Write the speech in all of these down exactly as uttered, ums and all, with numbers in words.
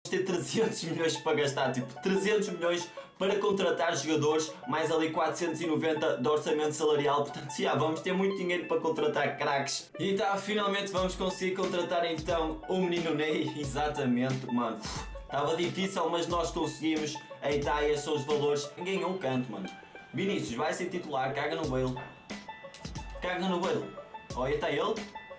ter trezentos milhões para gastar, tipo trezentos milhões para contratar jogadores, mais ali quatrocentos e noventa de orçamento salarial, portanto já, vamos ter muito dinheiro para contratar craques. E tá, finalmente vamos conseguir contratar então o menino Ney, exatamente, mano. Estava difícil, mas nós conseguimos. Aí tá, esses são os valores. Ganhou um canto, mano. Vinícius vai ser titular, caga no Bale. Caga no Bale. Olha, está ele.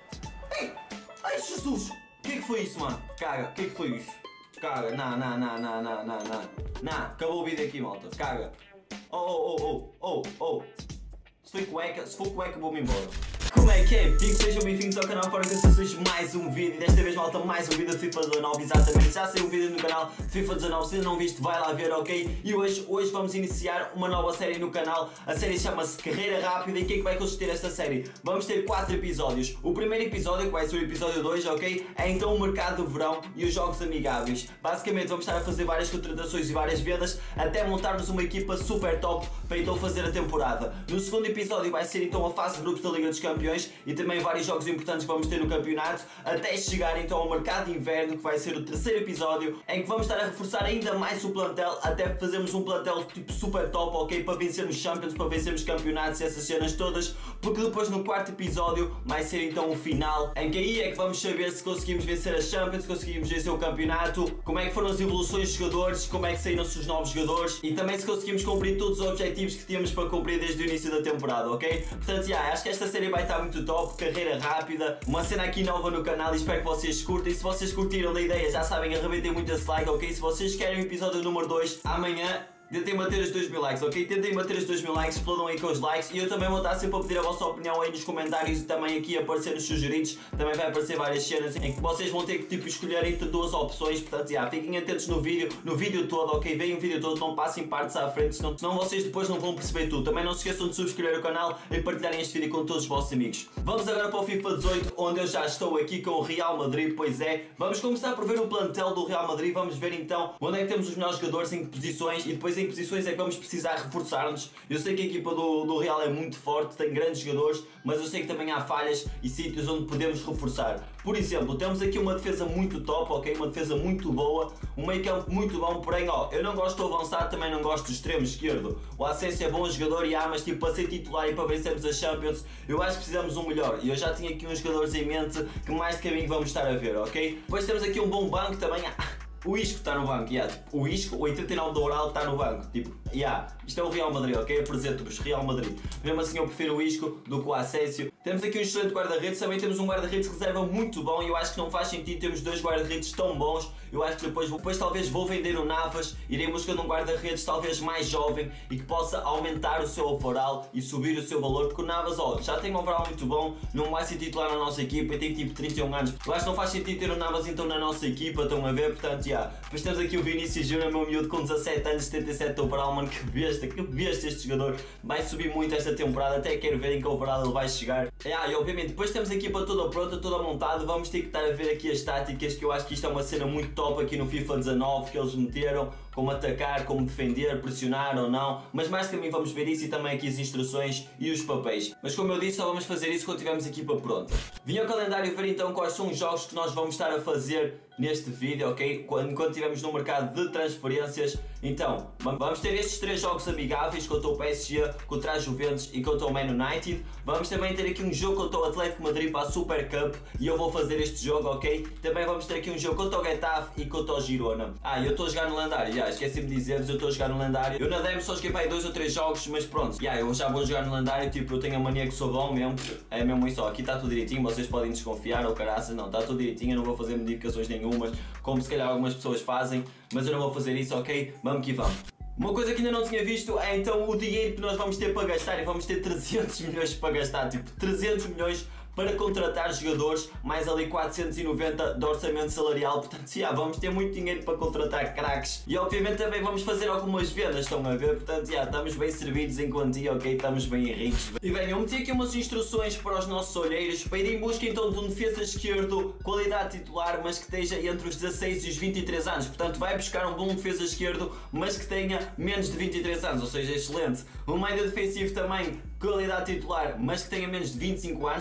Ei! Ai, Jesus! O que é que foi isso, mano? Caga, o que é que foi isso? Caga, não, não, não, não, não, não, não. Não, acabou o vídeo aqui, malta. Caga. Oh, oh, oh, oh, oh, oh. Se foi cueca, se for cueca, vou-me embora. Como é que é? Digo, sejam bem-vindos ao canal Fora Canções, mais um vídeo. E desta vez, malta, mais um vídeo de FIFA dezanove, exatamente. Já saiu um vídeo no canal de FIFA dezanove, se ainda não viste, vai lá ver, ok? E hoje, hoje vamos iniciar uma nova série no canal. A série chama-se Carreira Rápida. E o que é que vai consistir esta série? Vamos ter quatro episódios. O primeiro episódio, que vai ser o episódio dois, ok? É então o mercado de verão e os jogos amigáveis. Basicamente, vamos estar a fazer várias contratações e várias vendas até montarmos uma equipa super top para então fazer a temporada. No segundo episódio vai ser então a fase de grupos da Liga dos Campeões e também vários jogos importantes que vamos ter no campeonato, até chegar então ao mercado de inverno, que vai ser o terceiro episódio, em que vamos estar a reforçar ainda mais o plantel, até fazermos um plantel tipo super top, ok? Para vencermos Champions, para vencermos campeonatos e essas cenas todas, porque depois no quarto episódio vai ser então o final, em que aí é que vamos saber se conseguimos vencer a Champions, se conseguimos vencer o campeonato, como é que foram as evoluções dos jogadores, como é que saíram-se os novos jogadores e também se conseguimos cumprir todos os objetivos que tínhamos para cumprir desde o início da temporada, ok? Portanto, yeah, acho que esta série vai estar muito top, carreira rápida, uma cena aqui nova no canal e espero que vocês curtem. Se vocês curtiram da ideia, já sabem, arrebentem muito esse like, ok? Se vocês querem o episódio número dois, amanhã tentem bater os dois mil likes, ok? Tentem bater os dois mil likes, explodam aí com os likes. E eu também vou estar sempre a pedir a vossa opinião aí nos comentários e também aqui a aparecer nos sugeridos. Também vai aparecer várias cenas em que vocês vão ter que tipo escolher entre duas opções. Portanto, já, fiquem atentos no vídeo, no vídeo todo, ok? Veem o vídeo todo, não passem partes à frente, senão, senão vocês depois não vão perceber tudo. Também não se esqueçam de subscrever o canal e partilharem este vídeo com todos os vossos amigos. Vamos agora para o FIFA dezoito, onde eu já estou aqui com o Real Madrid, pois é. Vamos começar por ver o plantel do Real Madrid, vamos ver então onde é que temos os melhores jogadores, em que posições e depois em que posições é que vamos precisar reforçar-nos. Eu sei que a equipa do, do Real é muito forte, tem grandes jogadores, mas eu sei que também há falhas e sítios onde podemos reforçar. Por exemplo, temos aqui uma defesa muito top, ok? Uma defesa muito boa, um meio campo muito bom, porém, ó, eu não gosto do avançado, também não gosto do extremo esquerdo. O Asensio é bom jogador e há, mas tipo, para ser titular e para vencermos a Champions, eu acho que precisamos um melhor. E eu já tinha aqui uns jogadores em mente que mais de caminho vamos estar a ver, ok? Depois temos aqui um bom banco também. O Isco está no banco, yeah, tipo, o Isco, o oitenta e nove do Oral está no banco, tipo, yeah, isto é o Real Madrid, ok? Apresento-vos, Real Madrid. Mesmo assim eu prefiro o Isco do que o Asensio. Temos aqui um excelente guarda-redes, também temos um guarda-redes que reserva muito bom e eu acho que não faz sentido termos dois guarda-redes tão bons. Eu acho que depois, depois talvez vou vender o Navas, irei buscando um guarda-redes talvez mais jovem e que possa aumentar o seu overall e subir o seu valor, porque o Navas, ó, já tem um overall muito bom, não vai ser titular na nossa equipa e tem tipo trinta e um anos. Eu acho que não faz sentido ter o Navas então na nossa equipa, estão a ver? Portanto, yeah. Depois temos aqui o Vinícius Júnior, meu miúdo com dezassete anos, setenta e sete overall, mano, que besta, que besta este jogador. Vai subir muito esta temporada, até quero ver em que overall ele vai chegar. Yeah, e obviamente, depois temos a equipa toda pronta, toda montada, vamos ter que estar a ver aqui as táticas, que eu acho que isto é uma cena muito top aqui no FIFA dezanove, que eles meteram, como atacar, como defender, pressionar ou não, mas mais também vamos ver isso e também aqui as instruções e os papéis. Mas como eu disse, só vamos fazer isso quando tivermos a equipa pronta. Vim ao calendário ver então quais são os jogos que nós vamos estar a fazer neste vídeo, ok? Quando, quando estivermos no mercado de transferências. Então, vamos ter estes três jogos amigáveis contra o P S G, contra a Juventus e contra o Man United. Vamos também ter aqui um jogo contra o Atlético Madrid para a Super Cup e eu vou fazer este jogo, ok? Também vamos ter aqui um jogo contra o Getafe e contra o Girona. Ah, eu estou a jogar no lendário, já esqueci-me de dizer-vos, eu estou a jogar no lendário. Eu na demo só joguei para aí dois ou três jogos, mas pronto, já, eu já vou jogar no lendário, tipo, eu tenho a mania que sou bom mesmo. É mesmo isso, ó, aqui está tudo direitinho, vocês podem desconfiar, ou caraças, não, está tudo direitinho, eu não vou fazer modificações nenhumas, como se calhar algumas pessoas fazem, mas eu não vou fazer isso, ok? Vamos que vamos. Uma coisa que ainda não tinha visto é então o dinheiro que nós vamos ter para gastar, e vamos ter trezentos milhões para gastar, tipo trezentos milhões para contratar jogadores, mais ali quatrocentos e noventa de orçamento salarial, portanto já, vamos ter muito dinheiro para contratar craques e obviamente também vamos fazer algumas vendas, estão a ver? Portanto já, estamos bem servidos em quantia, ok? Estamos bem ricos. E bem, eu meti aqui umas instruções para os nossos olheiros para ir em busca então de um defesa esquerdo, qualidade titular, mas que esteja entre os dezasseis e os vinte e três anos, portanto vai buscar um bom defesa esquerdo, mas que tenha menos de vinte e três anos, ou seja, excelente. Um médio defensivo também, qualidade titular, mas que tenha menos de vinte e cinco anos, para ser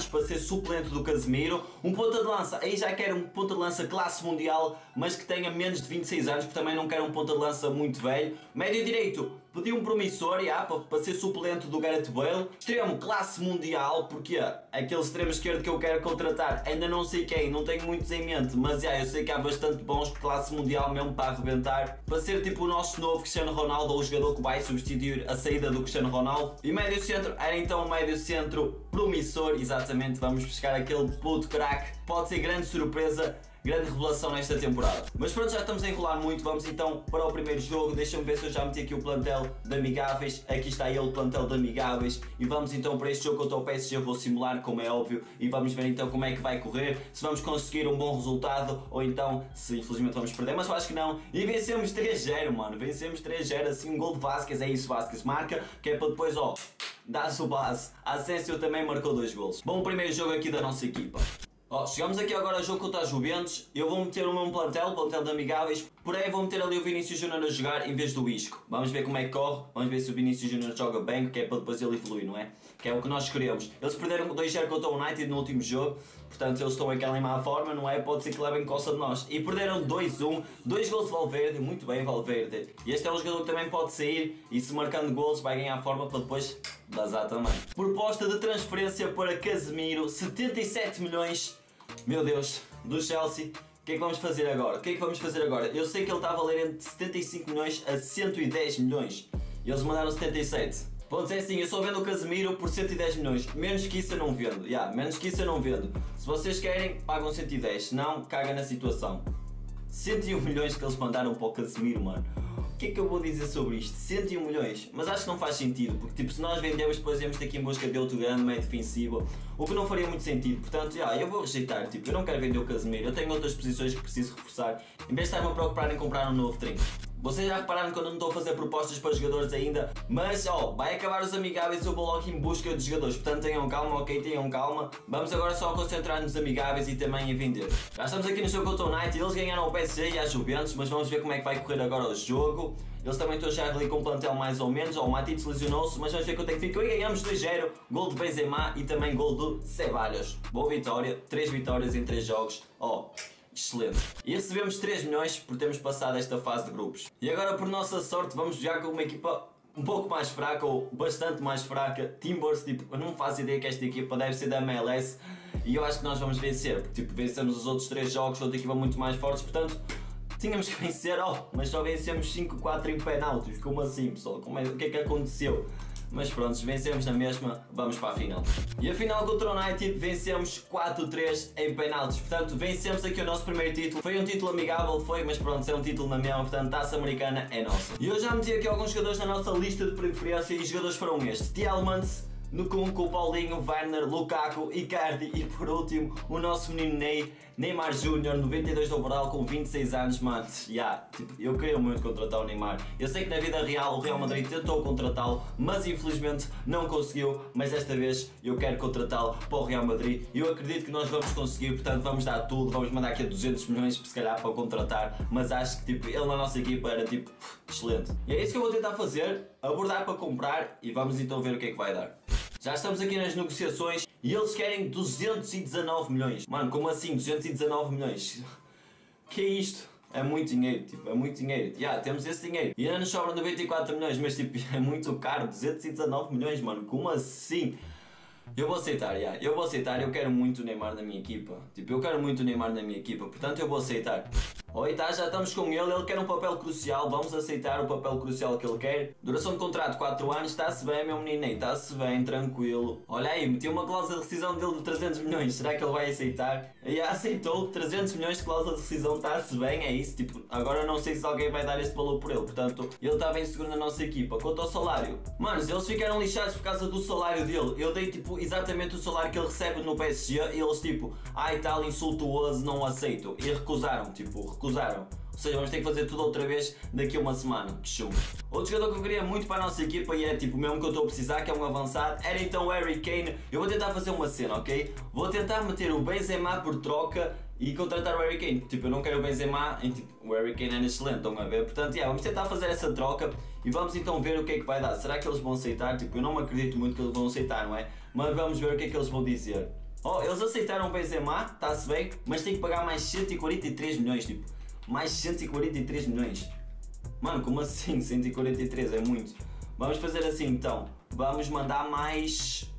suplente do Casemiro. Um ponta de lança, aí já quero um ponta de lança classe mundial, mas que tenha menos de vinte e seis anos, porque também não quero um ponta de lança muito velho. Médio direito, pedi um promissor, já, para, para ser suplente do Gareth Bale. Extremo, classe mundial, porque aquele extremo esquerdo que eu quero contratar, ainda não sei quem, não tenho muitos em mente, mas já, eu sei que há bastante bons, classe mundial mesmo para arrebentar, para ser tipo o nosso novo Cristiano Ronaldo, ou o jogador que vai substituir a saída do Cristiano Ronaldo. E médio centro, era então o médio centro promissor, exatamente, vamos buscar aquele puto craque, pode ser grande surpresa, grande revelação nesta temporada. Mas pronto, já estamos a enrolar muito, vamos então para o primeiro jogo. Deixa-me ver se eu já meti aqui o plantel de amigáveis. Aqui está ele, o plantel de amigáveis. E vamos então para este jogo contra o P S G, vou simular como é óbvio. E vamos ver então como é que vai correr, se vamos conseguir um bom resultado ou então se infelizmente vamos perder, mas eu acho que não. E vencemos três a zero, mano, vencemos três a zero, assim um gol de Vasquez, é isso, Vasquez marca, que é para depois, ó, dá-se o base. A Asensio também marcou dois golos. Bom, primeiro jogo aqui da nossa equipa. Ó, chegamos aqui agora ao jogo contra a Juventus. Eu vou meter o meu plantel, o plantel de amigáveis. Porém vou meter ali o Vinícius Júnior a jogar em vez do Isco. Vamos ver como é que corre, vamos ver se o Vinícius Júnior joga bem, que é para depois ele evoluir, não é? Que é o que nós queremos. Eles perderam dois a zero contra o United no último jogo, portanto eles estão aquela em má forma, não é? Pode ser que levem coça de nós. E perderam dois a um, dois gols de Valverde, muito bem Valverde. E este é um jogador que também pode sair e se marcando gols vai ganhar forma para depois vazar também. Proposta de transferência para Casemiro, setenta e sete milhões. Meu Deus, do Chelsea, o que é que vamos fazer agora? O que é que vamos fazer agora? Eu sei que ele está a valer entre setenta e cinco milhões a cento e dez milhões. E eles mandaram setenta e sete. Vou dizer assim, eu só vendo o Casemiro por cento e dez milhões. Menos que isso eu não vendo. Yeah, menos que isso eu não vendo. Se vocês querem, pagam cento e dez. Se não, caga na situação. cento e um milhões que eles mandaram para o Casemiro, mano. O que é que eu vou dizer sobre isto? cento e um milhões, mas acho que não faz sentido, porque tipo, se nós vendemos depois íamos ter aqui em busca de outro grande meio defensivo, o que não faria muito sentido, portanto, yeah, eu vou rejeitar, tipo, eu não quero vender o Casemiro, eu tenho outras posições que preciso reforçar, em vez de estar-me a preocupar em comprar um novo trinco. Vocês já repararam que eu não estou a fazer propostas para jogadores ainda, mas ó, vai acabar os amigáveis, eu vou logo em busca de jogadores, portanto tenham calma, ok, tenham calma. Vamos agora só concentrar nos amigáveis e também em vender. Já estamos aqui no jogo contra o United, eles ganharam o P S G e a Juventus, mas vamos ver como é que vai correr agora o jogo. Eles também estão já ali com um plantel mais ou menos, ó, o Matip lesionou-se, mas vamos ver quanto é que ficou e ganhamos dois a zero, gol de Benzema e também gol do Ceballos. Boa vitória, três vitórias em três jogos, ó. Excelente. E recebemos três milhões por termos passado esta fase de grupos. E agora, por nossa sorte, vamos jogar com uma equipa um pouco mais fraca, ou bastante mais fraca. Timbers, tipo, eu não faço ideia que esta equipa deve ser da M L S. E eu acho que nós vamos vencer, porque tipo, vencemos os outros três jogos, outra equipa muito mais forte, portanto, tínhamos que vencer, oh, mas só vencemos cinco a quatro em penaltis. Como assim, pessoal? Como é, o que é que aconteceu? Mas pronto, vencemos na mesma, vamos para a final. E a final contra o United vencemos quatro a três em penaltis. Portanto, vencemos aqui o nosso primeiro título. Foi um título amigável, foi, mas pronto, é um título na mesma. Portanto, taça americana é nossa. E eu já meti aqui alguns jogadores na nossa lista de preferência e os jogadores foram estes: Tielemans, Nkunku, Paulinho, Werner, Lukaku, Icardi e por último o nosso menino Ney, Neymar Júnior, noventa e dois de overall com vinte e seis anos, mano. Yeah, tipo, eu queria muito contratar o Neymar. Eu sei que na vida real o Real Madrid tentou contratá-lo, mas infelizmente não conseguiu. Mas desta vez eu quero contratá-lo para o Real Madrid e eu acredito que nós vamos conseguir, portanto vamos dar tudo, vamos mandar aqui a duzentos milhões se calhar para contratar, mas acho que tipo, ele na nossa equipa era tipo excelente. E é isso que eu vou tentar fazer, abordar para comprar e vamos então ver o que é que vai dar. Já estamos aqui nas negociações e eles querem duzentos e dezanove milhões. Mano, como assim duzentos e dezanove milhões? Que é isto? É muito dinheiro, tipo, é muito dinheiro. Já, yeah, temos esse dinheiro. E ainda nos sobram noventa e quatro milhões, mas tipo, é muito caro, duzentos e dezanove milhões, mano, como assim? Eu vou aceitar, já, yeah, eu vou aceitar, eu quero muito o Neymar na minha equipa. Tipo, eu quero muito o Neymar na minha equipa, portanto eu vou aceitar. Oi, tá, já estamos com ele, ele quer um papel crucial, vamos aceitar o papel crucial que ele quer. Duração de contrato quatro anos, está-se bem meu menino, está-se bem, tranquilo. Olha aí, meti uma cláusula de rescisão dele de trezentos milhões, será que ele vai aceitar? E aceitou, trezentos milhões de cláusula de rescisão, está-se bem, é isso, tipo, agora não sei se alguém vai dar esse valor por ele, portanto, ele está bem seguro na nossa equipa. Quanto ao salário, manos, eles ficaram lixados por causa do salário dele, eu dei tipo exatamente o salário que ele recebe no P S G e eles tipo, ai tal, insultuoso, não aceito, e recusaram, tipo, recusaram. Ou seja, vamos ter que fazer tudo outra vez daqui a uma semana. Que chumbo. Outro jogador que eu queria muito para a nossa equipa e é tipo mesmo que eu estou a precisar, que é um avançado, era então o Harry Kane. Eu vou tentar fazer uma cena, ok? Vou tentar meter o Benzema por troca e contratar o Harry Kane. Tipo, eu não quero o Benzema em tipo, o Harry Kane é excelente, estão a ver? Portanto, yeah, vamos tentar fazer essa troca e vamos então ver o que é que vai dar. Será que eles vão aceitar? Tipo, eu não me acredito muito que eles vão aceitar, não é? Mas vamos ver o que é que eles vão dizer. Oh, eles aceitaram o Benzema, está-se bem, mas tem que pagar mais cento e quarenta e três milhões, tipo, mais cento e quarenta e três milhões. Mano, como assim? cento e quarenta e três é muito. Vamos fazer assim então, vamos mandar mais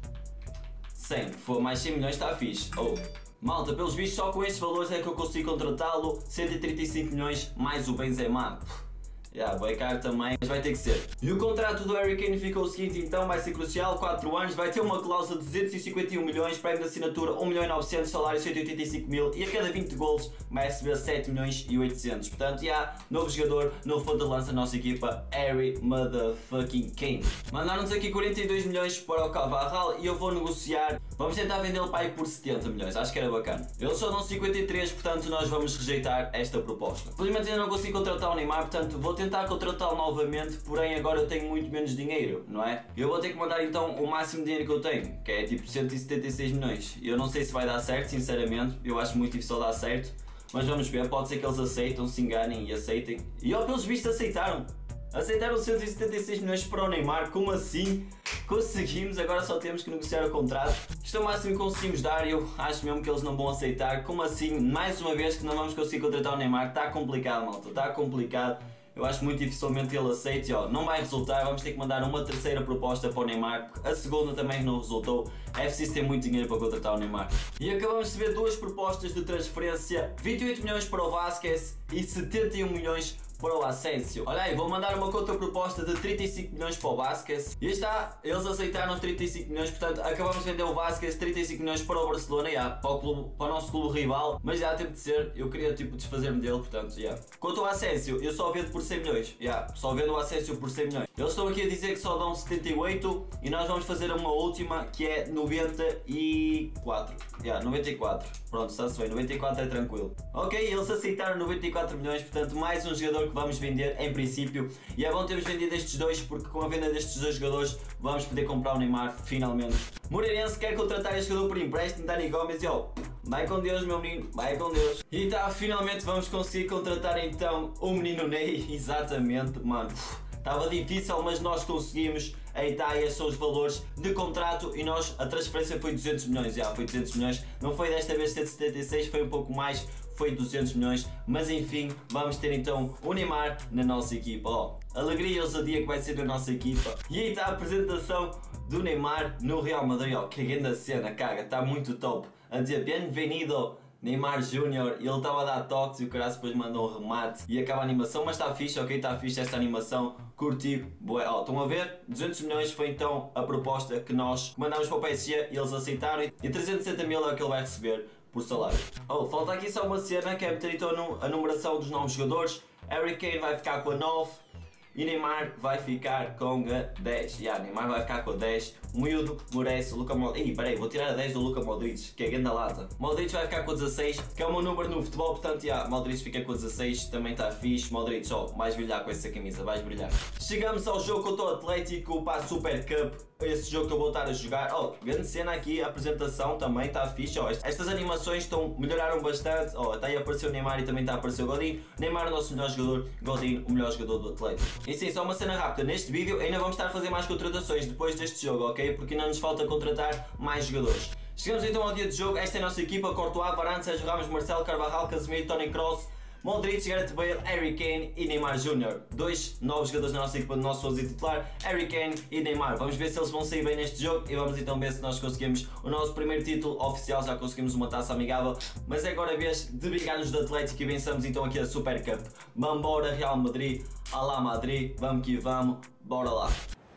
cem, for mais cem milhões está fixe. Oh. Malta, pelos vistos só com estes valores é que eu consigo contratá-lo, cento e trinta e cinco milhões mais o Benzema. Yeah, vai caro também, mas vai ter que ser. E o contrato do Harry Kane ficou o seguinte então, vai ser crucial, quatro anos, vai ter uma cláusula de duzentos e cinquenta e um milhões, prémio de assinatura um milhão e novecentos, salário cento e oitenta e cinco mil e a cada vinte golos vai receber sete milhões e oitocentos. Portanto, já, yeah, novo jogador, novo ponto de lança da nossa equipa, Harry motherfucking Kane. Mandaram-nos aqui quarenta e dois milhões para o Carvajal e eu vou negociar, vamos tentar vendê-lo para aí por setenta milhões, acho que era bacana. Eles só dão cinquenta e três, portanto nós vamos rejeitar esta proposta. Felizmente ainda não consigo contratar o Neymar, portanto vou tentar contratá-lo novamente, porém agora eu tenho muito menos dinheiro, não é? Eu vou ter que mandar então o máximo de dinheiro que eu tenho, que é tipo cento e setenta e seis milhões. Eu não sei se vai dar certo, sinceramente, eu acho muito difícil dar certo, mas vamos ver, pode ser que eles aceitam, se enganem e aceitem. E ó, pelos vistos aceitaram, aceitaram cento e setenta e seis milhões para o Neymar, como assim? Conseguimos, agora só temos que negociar o contrato. Isto é o máximo que conseguimos dar e eu acho mesmo que eles não vão aceitar. Como assim? Mais uma vez que não vamos conseguir contratar o Neymar, está complicado, malta, está complicado. Eu acho muito dificilmente ele aceite, ó, não vai resultar, vamos ter que mandar uma terceira proposta para o Neymar, a segunda também não resultou, é preciso ter muito dinheiro para contratar o Neymar. E acabamos de ver duas propostas de transferência, vinte e oito milhões para o Vasquez e setenta e um milhões para o Asensio. Olha aí, vou mandar uma contraproposta de trinta e cinco milhões para o Vasquez. E está, eles aceitaram trinta e cinco milhões, portanto acabamos de vender o Vasquez trinta e cinco milhões para o Barcelona, yeah, para, o clube, para o nosso clube rival, mas já teve de ser, eu queria tipo desfazer-me dele, portanto, já. Yeah. Quanto ao Asensio, eu só vendo por cem milhões, yeah, só vendo o Asensio por cem milhões. Eles estão aqui a dizer que só dão setenta e oito e nós vamos fazer uma última que é noventa e quatro. Yeah, noventa e quatro. Pronto, está-se bem, noventa e quatro é tranquilo. Ok, eles aceitaram noventa e quatro milhões, portanto mais um jogador que vamos vender em princípio. E é bom termos vendido estes dois, porque com a venda destes dois jogadores vamos poder comprar o Neymar finalmente. Moreirense quer contratar este jogador por empréstimo, Dani Gomes, e ó, vai com Deus meu menino, vai com Deus. E tá, finalmente vamos conseguir contratar então o menino Ney, exatamente, mano. Estava difícil, mas nós conseguimos. Aí está, estes são os valores de contrato e nós, a transferência foi duzentos milhões, já foi duzentos milhões, não foi desta vez cento e setenta e seis, foi um pouco mais, foi duzentos milhões, mas enfim, vamos ter então o Neymar na nossa equipa, ó, alegria e ousadia que vai ser na nossa equipa. E aí está a apresentação do Neymar no Real Madrid, ó, que grande cena, caga, está muito top, a dizer bem-vindo Neymar Júnior, ele estava a dar toques e o cara depois mandou um remate e acaba a animação, mas está fixe, ok, está fixe esta animação, curti, bué, ó, estão a ver? duzentos milhões foi então a proposta que nós mandámos para o P S G e eles aceitaram e trezentos e sessenta mil é o que ele vai receber por salário. Oh, falta aqui só uma cena que é meter então a numeração dos novos jogadores. Harry Kane vai ficar com a nove e Neymar vai ficar com a dez. Yeah, Neymar vai ficar com a dez. O miúdo merece, o Luka Modric. Ih, peraí, vou tirar a dez do Luka Modric, que é grande lata. Modric vai ficar com a dezasseis, que é o meu número no futebol, portanto, yeah, Modric fica com a dezasseis, também está fixe. Modric, ó, vais brilhar com essa camisa, vais brilhar. Chegamos ao jogo contra o Atlético para a Super Cup. Esse jogo que eu vou estar a jogar, ó, oh, grande cena aqui, a apresentação também está fixe, ó, estas animações estão, melhoraram bastante, ó, oh, até aí apareceu o Neymar e também está a aparecer o Godinho. Neymar é o nosso melhor jogador, Godinho o melhor jogador do Atlético. E sim, só uma cena rápida, neste vídeo ainda vamos estar a fazer mais contratações depois deste jogo, ok? Porque ainda nos falta contratar mais jogadores. Chegamos então ao dia de jogo, esta é a nossa equipa, Courtois, Varane, Sérgio Ramos, Marcelo, Carvajal, Casemiro, Toni Kroos, Modric, Gareth Bale, Harry Kane e Neymar Júnior Dois novos jogadores na nossa equipa do nosso onze titular, Harry Kane e Neymar. Vamos ver se eles vão sair bem neste jogo e vamos então ver se nós conseguimos o nosso primeiro título oficial. Já conseguimos uma taça amigável, mas é agora a vez de vingar-nos do Atlético e vençamos então aqui a Super Cup. Vambora Real Madrid, alá Madrid, vamos que vamos, bora lá.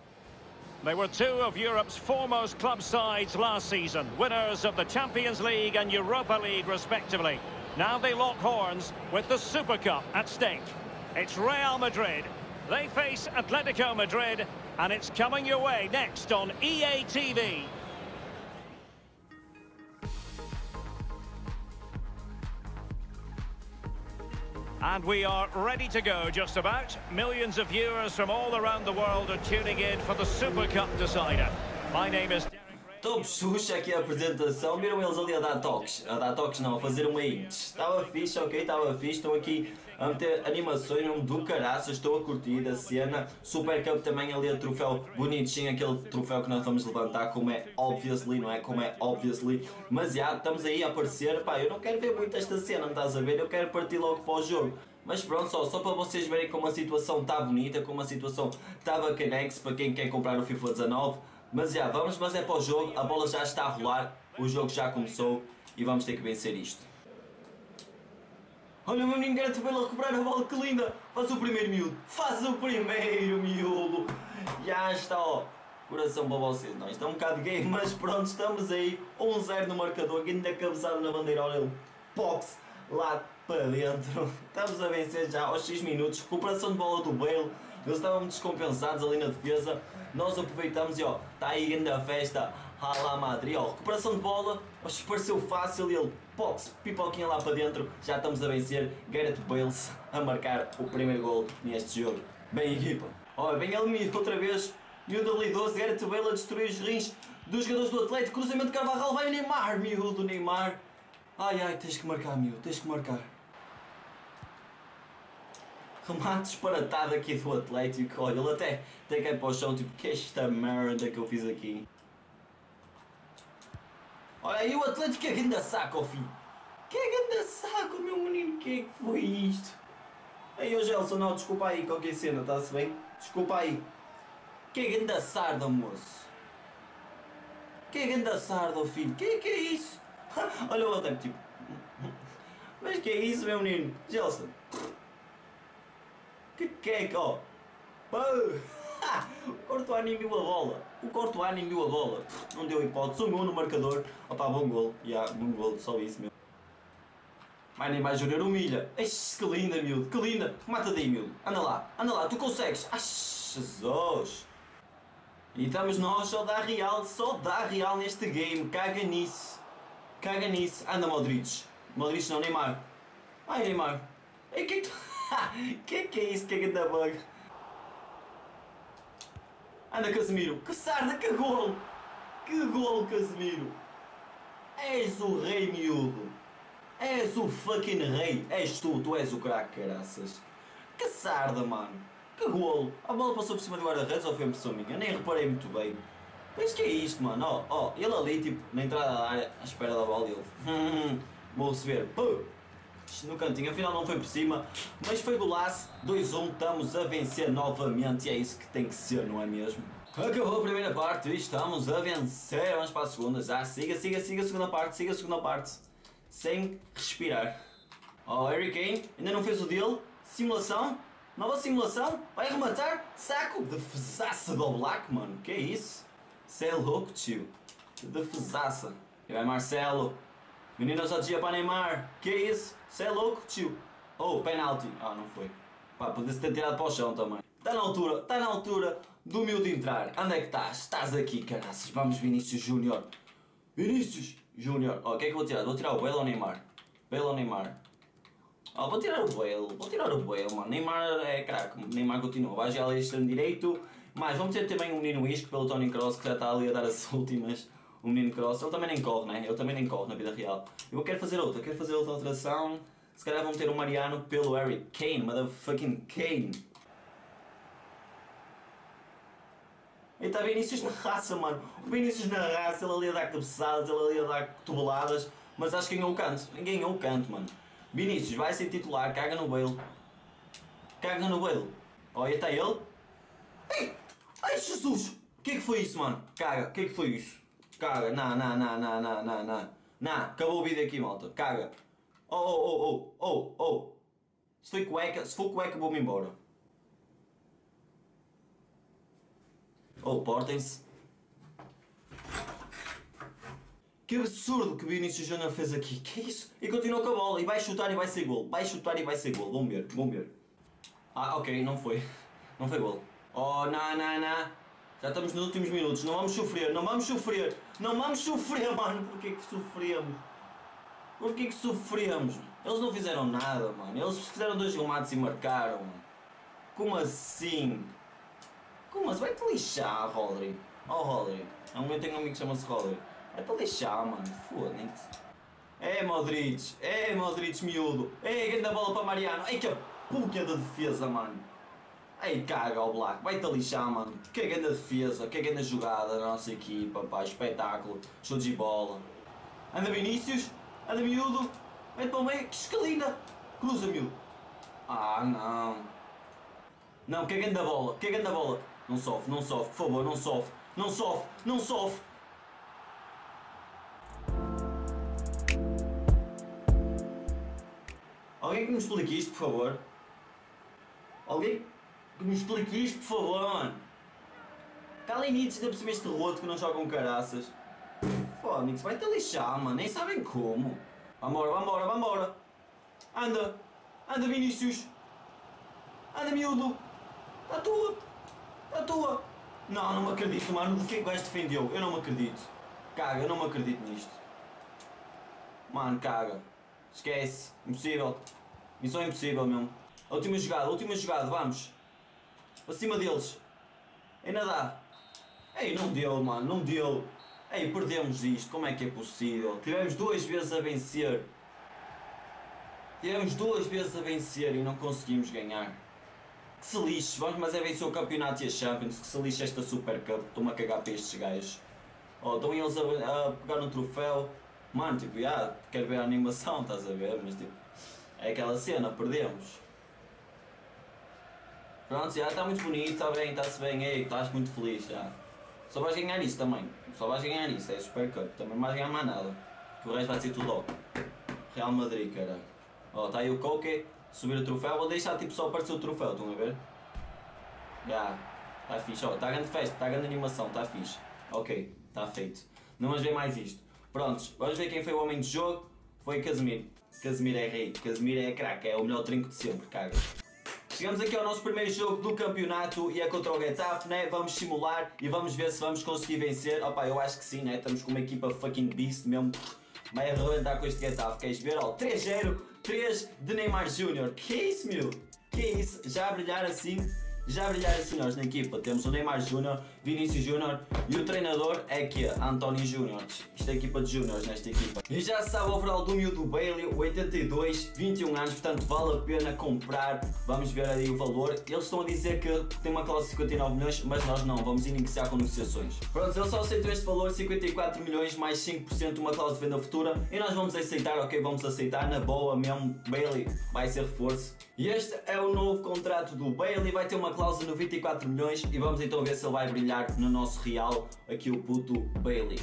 They were two of Europe's foremost club sides last season, winners of the Champions League and Europa League respectively. Now they lock horns with the Super Cup at stake. It's Real Madrid. They face Atletico Madrid, and it's coming your way next on E A T V. And we are ready to go just about. Millions of viewers from all around the world are tuning in for the Super Cup decider. My name is... Top Xuxa aqui a apresentação, viram eles ali a dar toques, a dar toques não, a fazer uma hit. Estava fixe, ok, estava fixe, estão aqui a meter animações mesmo do caraças, estou a curtir a cena. Super Cup também ali a troféu bonitinho, aquele troféu que nós vamos levantar, como é obviously, não é? Como é obviously. Mas já, estamos aí a aparecer, pá, eu não quero ver muito esta cena, não estás a ver? Eu quero partir logo para o jogo. Mas pronto, só, só para vocês verem como a situação está bonita, como a situação está bacanex para quem quer comprar o FIFA dezanove. Mas já, vamos, mas é para o jogo, a bola já está a rolar, o jogo já começou e vamos ter que vencer isto. Olha o meu menino Gareth Bale a recuperar a bola, que linda! Faz o primeiro miúdo, faz o primeiro miúdo! Já está, ó, coração para vocês, não, isto é um bocado gay, mas pronto, estamos aí, um zero no marcador, ainda cabeçada na bandeira, olha ele, box lá para dentro, estamos a vencer já aos seis minutos, recuperação de bola do Bale, eles estavam descompensados ali na defesa, nós aproveitamos e ó, está aí ainda a festa, Hala Madrid, ó, recuperação de bola, acho que pareceu fácil e ele, pox, pipoquinha lá para dentro, já estamos a vencer, Gareth Bale a marcar o primeiro gol neste jogo. Bem equipa, ó, bem ele outra vez, miúdo habilidoso, Gareth Bale a destruir os rins dos jogadores do Atlético, cruzamento de Carvajal, vai o Neymar, miúdo Neymar, ai ai, tens que marcar miúdo, tens que marcar. Remate disparatado aqui do Atlético, olha, ele até, até cai para o chão, tipo, que esta merda que eu fiz aqui. Olha aí o Atlético, que é grande saco, ó filho. Que é grande saco, meu menino, que é que foi isto? Aí, ô Gelson, não, desculpa aí, qualquer cena, está-se bem? Desculpa aí. Que é grande sarda, moço. Que é grande sarda, ó filho, que, que é isso? Olha o Atlético, tipo... Mas que é isso, meu menino? Gelson. Que que é que, ó? O Courtois nem viu a bola. O Courtois nem viu a bola. Não deu hipótese. Um gol no marcador. Opa, bom gol. Yeah, bom gol. Só isso mesmo. Vai Neymar Júnior humilha. Eixe, que linda, miúdo. Que linda. Mata daí, miúdo. Anda lá. Anda lá. Tu consegues. Ai, Jesus. E estamos nós. Só dá real. Só dá real neste game. Caga nisso. Caga nisso. Anda, Modric. Modric não, Neymar. Ai, Neymar. Ei, que que que é isso? Que é que da bug? Anda, Casemiro. Que sarda, que gol! Que gol, Casemiro! És o rei, miúdo! És o fucking rei! És tu, tu és o craque, caraças! Que sarda, mano! Que gol! A bola passou por cima do guarda-redes ou foi impressão minha? Nem reparei muito bem. Mas que é isto, mano? Ó, oh, ó, oh, ele ali, tipo, na entrada da área, à espera da bola, ele... Vou receber. Pum! No cantinho, afinal não foi por cima, mas foi golaço, dois a um, estamos a vencer novamente e é isso que tem que ser, não é mesmo? Acabou a primeira parte e estamos a vencer, vamos para a segunda já, siga, siga, siga a segunda parte, siga a segunda parte, sem respirar. Oh, Harry Kane, ainda não fez o dele, simulação, nova simulação, vai rematar, saco, defesaça do Black, mano, que é isso? Cê é louco, tio, defesaça, e vai Marcelo. Menino só tinha para Neymar, que é isso? Você é louco, tio? Oh, penalti. Ah, não foi. Pá, podia-se ter tirado para o chão também. Está na altura, está na altura do miúdo entrar. Onde é que estás? Estás aqui, caraças. Vamos, Vinícius Júnior. Vinícius Júnior. Oh, o que é que vou tirar? Vou tirar o Bale ou Neymar? Bale ou Neymar? Oh, vou tirar o Bale. Vou tirar o Bale, mano. Neymar é craque. Neymar continua. Vai já ali extremo direito. Mas vamos ter também o menino Isco pelo Toni Kroos, que já está ali a dar as últimas. O menino Kroos, ele também nem corre, né? Ele também nem corre na vida real. Eu quero fazer outra, quero fazer outra alteração. Se calhar vamos ter o Mariano pelo Harry Kane, motherfucking Kane. E está Vinícius na raça, mano. O Vinícius na raça, ele ali a dar cabeçadas, ele ali a dar cotoveladas. Mas acho que ganhou o canto, ganhou o canto, mano. Vinícius vai ser titular, caga no Bale. Caga no Bale. Olha, está ele. Ei! Ai, Jesus! O que é que foi isso, mano? Caga, o que é que foi isso? Caga, não, não, não, não, não, não, não. Não, acabou o vídeo aqui, malta. Caga. Oh, oh, oh, oh, oh, oh. Se foi cueca, se for cueca, vou-me embora. Oh, portem-se. Que absurdo que o Vinícius Júnior fez aqui. Que é isso? E continuou com a bola. E vai chutar e vai ser gol. Vai chutar e vai ser gol. Vamos ver, vamos ver. Ah, ok, não foi. Não foi gol. Oh, não, não, não. Já estamos nos últimos minutos, não vamos sofrer, não vamos sofrer, não vamos sofrer, mano. Porquê que sofremos? Porquê que sofremos? Eles não fizeram nada, mano. Eles fizeram dois remates e marcaram, mano. Como assim? Como assim? Vai-te lixar, Rodri. Oh, Rodri. Eu tenho um amigo que chama-se Rodri. Vai-te lixar, mano. Foda-se. É, Modric. É, Modric, miúdo. É, grande bola para Mariano. Ei, que... puca da defesa, mano. Ei, caga o Black, vai-te a lixar, mano. Que grande defesa, que grande jogada da nossa equipa, pá, espetáculo. Show de bola. Anda Vinícius, anda miúdo. Mete para o meio, que escalina. Cruza, miúdo. Ah, não. Não, que grande bola, que grande bola. Não sofre, não sofre, por favor, não sofre. Não sofre, não sofre. Alguém que me explique isto, por favor. Alguém que me explique isto, por favor, mano. Kalinic, ainda por cima este roto que não jogam caraças. Fónix, vai-te lixar, mano. Nem sabem como. Vambora, vambora, vambora. Anda. Anda, Vinícius. Anda, miúdo. Está tua. Está tua. Não, não me acredito, mano. O que é que o gajo defendeu? Eu não me acredito. Caga, eu não me acredito nisto. Mano, caga. Esquece. Impossível. Missão impossível mesmo. A última jogada, a última jogada, vamos. Acima deles. Ainda dá. Ei, não deu, mano, não deu. Ei, perdemos isto, como é que é possível? Tivemos duas vezes a vencer. Tivemos duas vezes a vencer e não conseguimos ganhar. Que se lixe, vamos mas é vencer o campeonato e a Champions. Que se lixe esta Super Cup, estou-me a cagar para estes gajos. Oh, estão eles a, a pegar um troféu. Mano, tipo, já, yeah, quero ver a animação, estás a ver? Mas tipo, é aquela cena, perdemos. Pronto, já está muito bonito, está bem, está-se bem, ei, estás muito feliz já. Só vais ganhar isso também, só vais ganhar isso, é Super Cup, também não vais ganhar mais nada. Que o resto vai ser tudo ó. Real Madrid, caralho. Ó, está aí o Koke, subir o troféu, vou deixar tipo só aparecer o troféu, estão a ver? Já, está fixe, ó, está grande festa, está grande animação, está fixe. Ok, está feito. Não vamos ver mais isto. Prontos, vamos ver quem foi o homem de jogo. Foi Casemiro. Casemiro é rei, Casemiro é craque, é o melhor trinco de sempre, caga. Chegamos aqui ao nosso primeiro jogo do campeonato e é contra o Getafe, né? Vamos simular e vamos ver se vamos conseguir vencer. Opa, eu acho que sim, né? Estamos com uma equipa fucking beast mesmo. Vai arrebentar com este Getafe, queres ver? Ó, três zero, três de Neymar Júnior. Que é isso, meu? Que é isso? Já a brilhar assim? Já a brilhar assim nós na equipa. Temos o Neymar Júnior, Vinícius Júnior e o treinador é que é António Júnior. Isto é a equipa de Júniores nesta equipa. E já se sabe o overall do miúdo Bailey, oitenta e dois, vinte e um anos, portanto vale a pena comprar. Vamos ver aí o valor. Eles estão a dizer que tem uma cláusula de cinquenta e nove milhões, mas nós não, vamos iniciar com negociações. Pronto, ele só aceitou este valor, cinquenta e quatro milhões mais cinco por cento, uma cláusula de venda futura. E nós vamos aceitar, ok, vamos aceitar, na boa mesmo. Bailey vai ser reforço. E este é o novo contrato do Bailey, vai ter uma cláusula de noventa e quatro milhões e vamos então ver se ele vai brilhar no nosso Real, aqui o puto Bailey.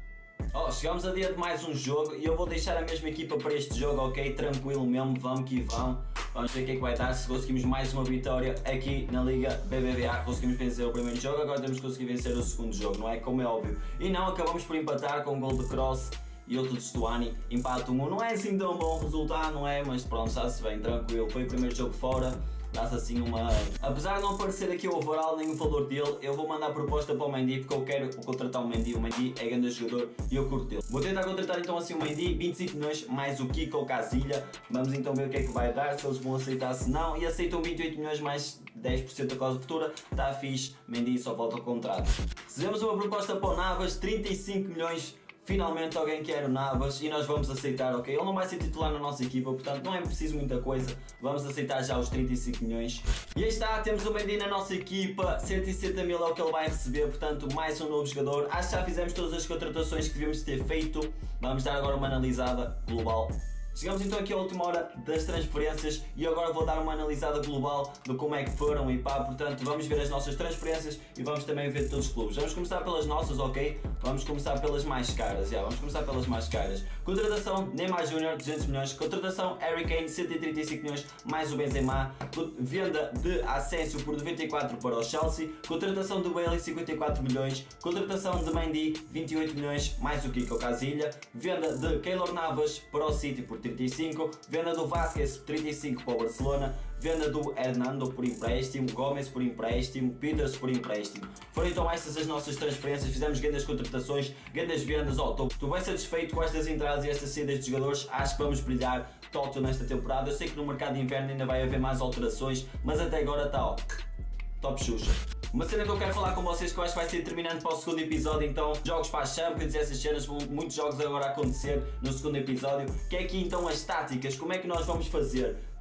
Oh, chegamos a dia de mais um jogo e eu vou deixar a mesma equipa para este jogo, ok? Tranquilo mesmo, vamos que vamos. Vamos ver o que é que vai dar, se conseguimos mais uma vitória aqui na Liga B B V A. Conseguimos vencer o primeiro jogo, agora temos que conseguir vencer o segundo jogo, não é? Como é óbvio. E não, acabamos por empatar com um gol de Cross e outro de Stuani, empate um. Não é assim tão bom resultado, não é? Mas pronto, está-se bem, tranquilo. Foi o primeiro jogo fora, dá-se assim uma... Apesar de não aparecer aqui o overall nem o valor dele, eu vou mandar a proposta para o Mendy porque eu quero contratar o Mendy. O Mendy é grande jogador e eu curto dele. Vou tentar contratar então assim o Mendy, vinte e cinco milhões mais o Kiko ou Casilha. Vamos então ver o que é que vai dar, se eles vão aceitar, se não. E aceitam vinte e oito milhões mais dez por cento da cláusula futura, está fixe. Mendy só volta ao contrato. Recebemos uma proposta para o Navas, trinta e cinco milhões. Finalmente alguém quer o Navas e nós vamos aceitar, ok? Ele não vai ser titular na nossa equipa, portanto não é preciso muita coisa. Vamos aceitar já os trinta e cinco milhões. E aí está, temos o Mendy na nossa equipa, cento e sessenta mil é o que ele vai receber, portanto mais um novo jogador. Acho que já fizemos todas as contratações que devíamos ter feito. Vamos dar agora uma analisada global. Chegamos então aqui à última hora das transferências e agora vou dar uma analisada global de como é que foram e pá, portanto vamos ver as nossas transferências e vamos também ver todos os clubes. Vamos começar pelas nossas, ok? Vamos começar pelas mais caras, já, vamos começar pelas mais caras. Contratação Neymar Júnior, duzentos milhões. Contratação Harry Kane, cento e trinta e cinco milhões, mais o Benzema. Venda de Asensio por noventa e quatro para o Chelsea. Contratação do Bailey, cinquenta e quatro milhões. Contratação de Mendy, vinte e oito milhões, mais o Kiko Casilha. Venda de Keylor Navas para o City por trinta e cinco. Venda do Vasquez, trinta e cinco para o Barcelona. Venda do Hernando por empréstimo, Gomes por empréstimo, Peters por empréstimo. Foram então estas as nossas transferências, fizemos grandes contratações, grandes vendas. Oh, estou bem satisfeito com estas entradas e estas saídas de jogadores, acho que vamos brilhar total nesta temporada. Eu sei que no mercado de inverno ainda vai haver mais alterações, mas até agora está ó, top Xuxa. Uma cena que eu quero falar com vocês que eu acho que vai ser determinante para o segundo episódio, então jogos para a Champions e essas cenas, muitos jogos agora a acontecer no segundo episódio, que é aqui então as táticas, como é que nós vamos fazer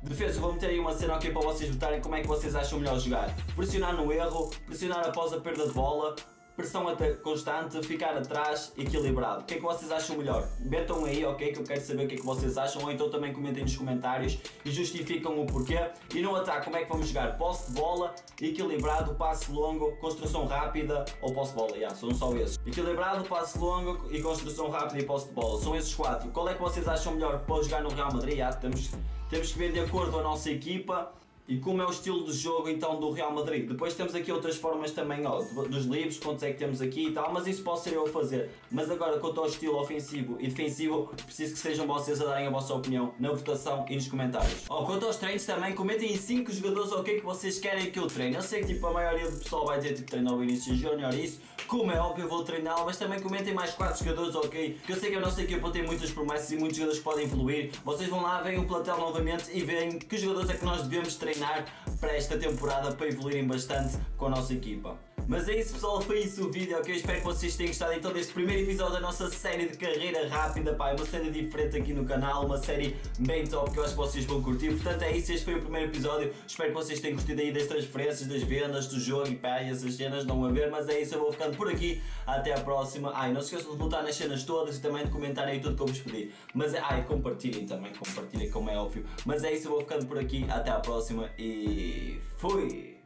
Defesa, vou meter aí uma cena aqui para vocês votarem como é que vocês acham melhor jogar. Pressionar no erro, pressionar após a perda de bola, pressão até constante, ficar atrás, equilibrado. O que é que vocês acham melhor? Metam aí, ok, que eu quero saber o que é que vocês acham, ou então também comentem nos comentários e justificam o porquê. E no ataque, como é que vamos jogar? Posse de bola, equilibrado, passe longo, construção rápida ou posse de bola? Yeah, são só esses. Equilibrado, passe longo e construção rápida e posse de bola. São esses quatro. Qual é que vocês acham melhor para jogar no Real Madrid? Yeah, temos, temos que ver de acordo com a nossa equipa e como é o estilo de jogo então do Real Madrid. Depois temos aqui outras formas também, ó, dos livros, quantos é que temos aqui e tal, mas isso posso ser eu a fazer. Mas agora quanto ao estilo ofensivo e defensivo, preciso que sejam vocês a darem a vossa opinião na votação e nos comentários. Ó, quanto aos treinos também, comentem em cinco jogadores o que é que vocês querem que eu treine. Eu sei que tipo, a maioria do pessoal vai dizer tipo treinar o Vinícius Júnior e isso, como é óbvio eu vou treiná-lo, mas também comentem mais quatro jogadores, ok? Que eu sei que a nossa equipa tem muitas promessas e muitos jogadores que podem evoluir. Vocês vão lá, veem o plantel novamente e veem que jogadores é que nós devemos treinar para esta temporada para evoluírem bastante com a nossa equipa. Mas é isso pessoal, foi isso o vídeo, ok? Espero que vocês tenham gostado então deste primeiro episódio da nossa série de carreira rápida, pá, é uma série diferente aqui no canal, uma série bem top que eu acho que vocês vão curtir. Portanto é isso, este foi o primeiro episódio, espero que vocês tenham curtido aí das transferências, das vendas, do jogo e pá, essas cenas não a ver, mas é isso, eu vou ficando por aqui, até à próxima. Ai, não se esqueçam de votar nas cenas todas e também de comentarem aí tudo que eu vos pedi. Mas é, ai, compartilhem também, compartilhem como é óbvio. Mas é isso, eu vou ficando por aqui, até à próxima e fui!